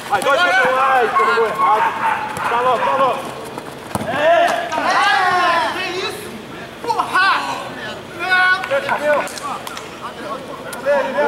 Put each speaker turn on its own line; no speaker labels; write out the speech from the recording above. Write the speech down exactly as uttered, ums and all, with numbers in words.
Vai, dois contra um. Ai, pegou errado. Falou, falou. É!
É! Que isso? Porra!
Meu! Meu!